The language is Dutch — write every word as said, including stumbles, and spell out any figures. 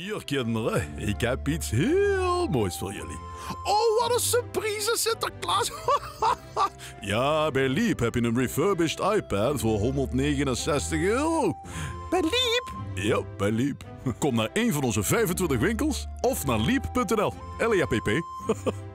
Hier, kinderen. Ik heb iets heel moois voor jullie. Oh, wat een surprise, Sinterklaas. Ja, bij Leap heb je een refurbished iPad voor honderdnegenenzestig euro. Bij Leap? Ja, bij Leap. Kom naar een van onze vijfentwintig winkels of naar leap punt n l. L E A P P.